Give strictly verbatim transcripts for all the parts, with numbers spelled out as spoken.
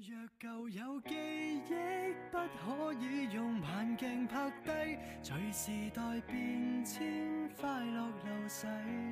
若舊有記憶，不可以用慢鏡拍低，隨時代變遷，快樂流逝。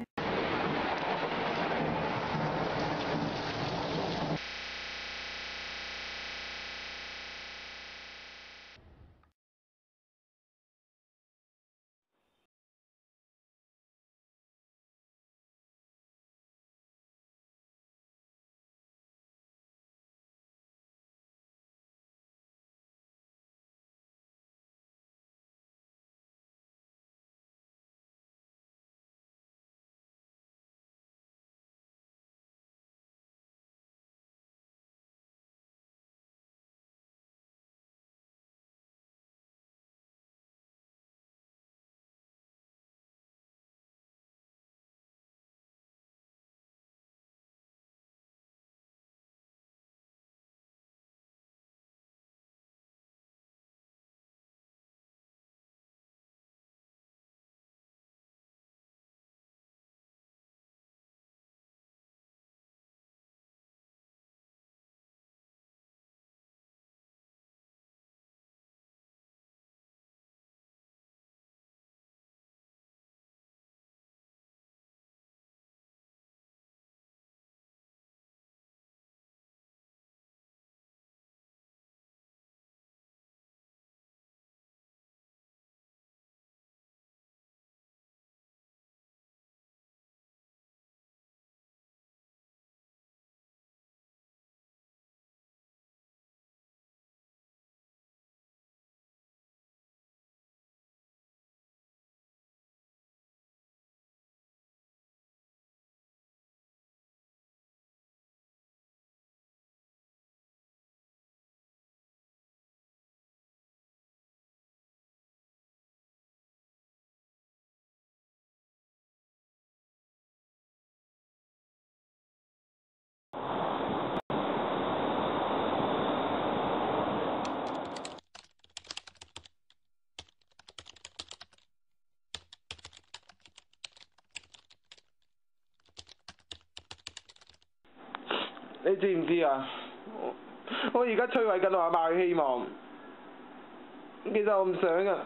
你知唔知啊？我我而家摧毀緊我阿爸嘅希望。其實我唔想啊。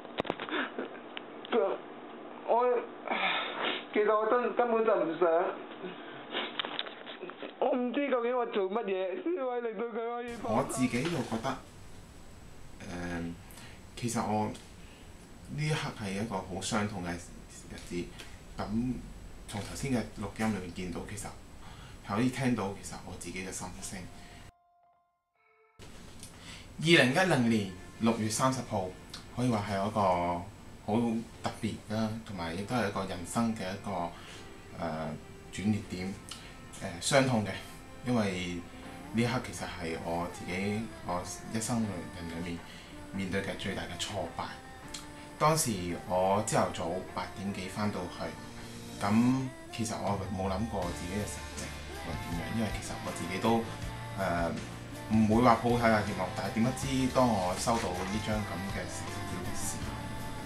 我其實我真根本就唔想。我唔知究竟我做乜嘢先可以令到佢可以放。 我自己就覺得，誒、呃，其實我呢一刻係一個好傷痛嘅日子。咁從頭先嘅錄音裏面見到，其實係可以聽到其實我自己嘅心聲。二零一零年六月三十號，可以話係一個好特別啦，同埋亦都係一個人生嘅一個誒、呃、轉捩點，誒、呃、傷痛嘅，因為呢一刻其實係我自己我一生人裏面面對嘅最大嘅挫敗。當時我朝頭早八點幾返到去，咁其實我冇諗過自己嘅成績會點樣，因為其實我自己都誒唔會話好睇下節目，但係點不知當我收到呢張咁嘅成績表嘅時候，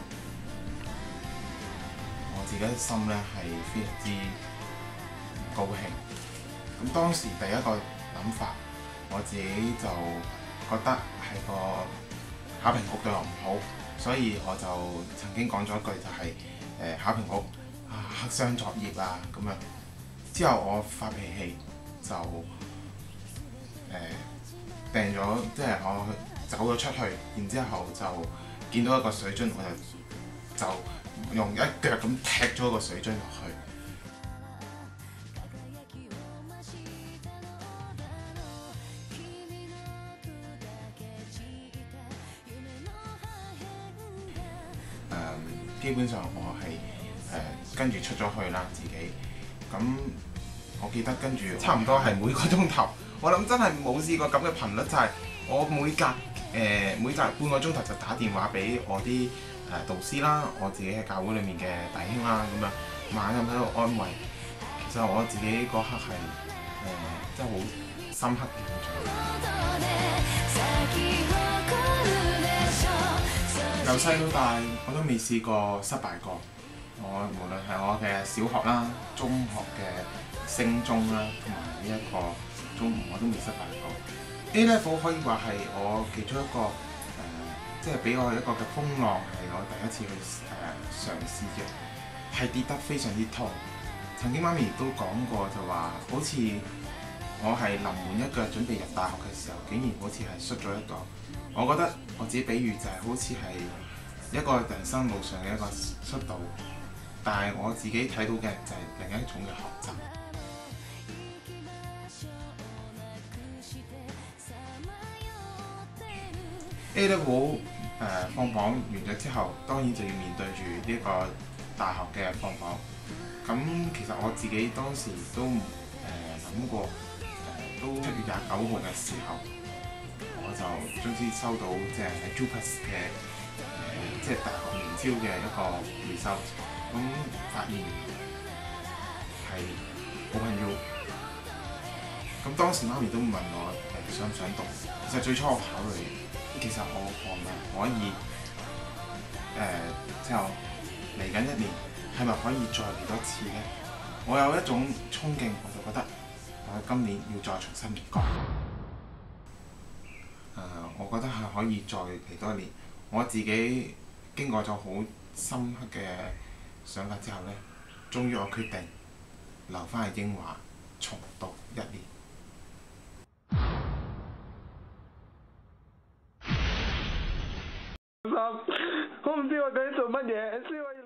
我自己嘅心咧係非常之唔高興。咁當時第一個諗法，我自己就覺得係個考評局對我唔好，所以我就曾經講咗一句就係、是、誒、呃、考評局啊黑箱作業啊咁樣。之後我發脾氣就誒、呃、掟咗，即係我走咗出去，然之後就見到一個水樽，我就就用一腳咁踢咗個水樽落去。誒、呃，基本上我係誒、呃、跟住出咗去啦，自己咁。我記得跟住差唔多係每個鐘頭，我諗真係冇試過咁嘅頻率，就係、是、我每隔誒、呃、每隔半個鐘頭就打電話俾我啲誒、呃、導師啦，我自己喺教會裡面嘅弟兄啦，咁樣猛咁喺度安慰。其實我自己嗰刻係誒、呃、真係好深刻嘅印象。由細到大我都未試過失敗過，我無論係我嘅小學啦、中學嘅升中啦，同埋呢一個中五我都未失敗過。 A level 可以話係我其中一個誒、呃，即係俾我一個嘅風浪，係我第一次去誒、呃、嘗試嘅，係跌得非常之痛。曾經媽咪都講過就話，好似我係臨門一腳準備入大學嘅時候，竟然好似係摔咗一個。我覺得我自己比喻就係好似係一個人生路上嘅一個摔倒，但係我自己睇到嘅就係另一種嘅學習。A level 誒放榜完咗之後，當然就要面對住呢個大學嘅放榜。咁其實我自己當時都誒諗過，誒、呃、都七月廿九號嘅時候，我就終於收到即係喺 JUPAS 嘅誒即係大學聯招嘅一個 result， 咁發現係好緊要。咁當時媽咪都問我誒、呃、想唔想讀，其實最初我考慮，其實我可唔可以誒之後嚟緊一年，係咪可以再嚟多次呢？我有一種衝勁，我就覺得我今年要再重新嚟過。誒、呃，我覺得係可以再嚟多一年。我自己經過咗好深刻嘅想法之後呢，終於我決定留翻喺英華重讀一年。 我唔知我究竟做乜嘢，所以我